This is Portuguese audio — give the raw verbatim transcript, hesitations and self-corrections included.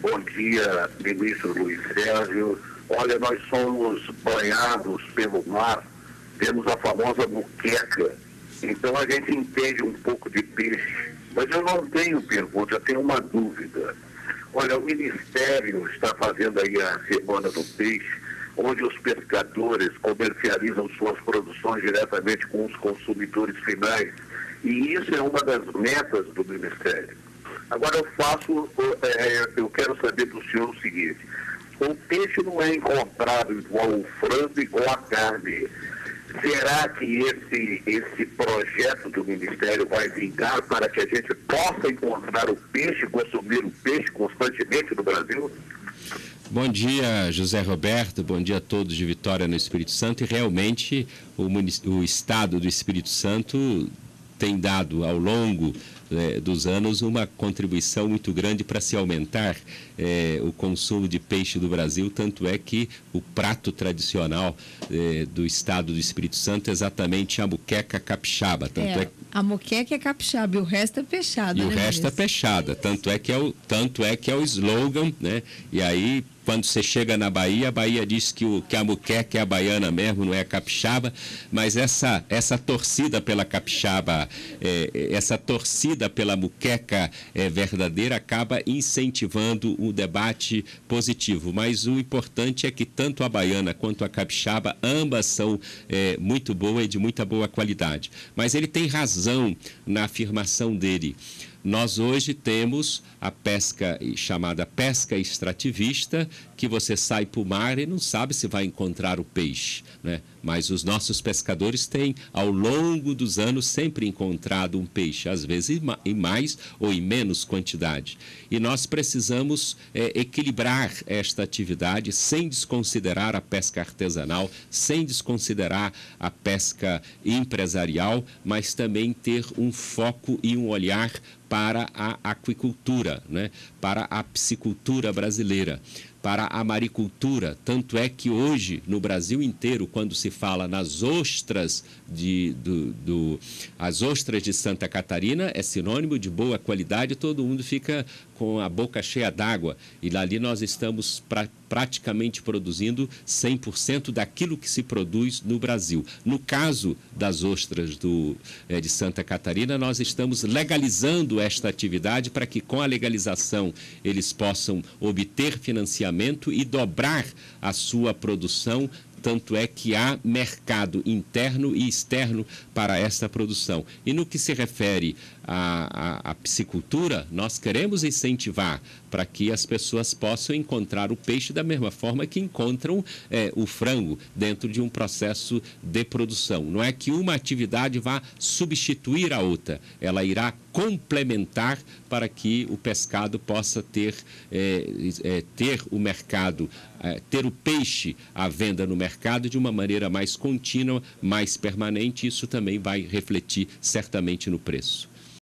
Bom dia, ministro Luiz Sérgio. Olha, nós somos banhados pelo mar, temos a famosa muqueca, então a gente entende um pouco de peixe. Mas eu não tenho pergunta, eu tenho uma dúvida. Olha, o Ministério está fazendo aí a Semana do Peixe, onde os pescadores comercializam suas produções diretamente com os consumidores finais. E isso é uma das metas do Ministério. Agora eu faço, é, eu quero saber do senhor o seguinte: o peixe não é encontrado igual o frango, igual a carne. Será que esse, esse projeto do Ministério vai vingar para que a gente possa encontrar o peixe, consumir o peixe constantemente no Brasil? Bom dia, José Roberto, bom dia a todos de Vitória no Espírito Santo. E realmente o, o Estado do Espírito Santo tem dado ao longo eh, dos anos uma contribuição muito grande para se aumentar eh, o consumo de peixe do Brasil, tanto é que o prato tradicional eh, do Estado do Espírito Santo é exatamente a muqueca capixaba. Tanto é, é, a muqueca é capixaba e o resto é peixada. E né, o resto mesmo? é peixada, tanto é que é o, tanto é que é o slogan, né? E aí, quando você chega na Bahia, a Bahia diz que, o, que a muqueca é a baiana mesmo, não é a capixaba, mas essa, essa torcida pela capixaba, é, essa torcida pela muqueca é, verdadeira acaba incentivando o debate positivo. Mas o importante é que tanto a baiana quanto a capixaba, ambas são é, muito boas e de muita boa qualidade. Mas ele tem razão na afirmação dele. Nós hoje temos a pesca chamada pesca extrativista, que você sai para o mar e não sabe se vai encontrar o peixe, né? Mas os nossos pescadores têm, ao longo dos anos, sempre encontrado um peixe, às vezes em mais ou em menos quantidade. E nós precisamos é, equilibrar esta atividade sem desconsiderar a pesca artesanal, sem desconsiderar a pesca empresarial, mas também ter um foco e um olhar para a aquicultura, né? Para a piscicultura brasileira, para a maricultura. Tanto é que hoje, no Brasil inteiro, quando se fala nas ostras de, do, do, as ostras de Santa Catarina, é sinônimo de boa qualidade, todo mundo fica com a boca cheia d'água. E ali nós estamos pra, praticamente produzindo cem por cento daquilo que se produz no Brasil. No caso das ostras do, é, de Santa Catarina, nós estamos legalizando esta atividade para que, com a legalização, eles possam obter financiamento e dobrar a sua produção. Tanto é que há mercado interno e externo para essa produção. E no que se refere à, à, à piscicultura, nós queremos incentivar para que as pessoas possam encontrar o peixe da mesma forma que encontram é, o frango dentro de um processo de produção. Não é que uma atividade vá substituir a outra, ela irá complementar para que o pescado possa ter, é, é, ter o mercado, é, ter o peixe à venda no mercado de uma maneira mais contínua, mais permanente. Isso também vai refletir certamente no preço.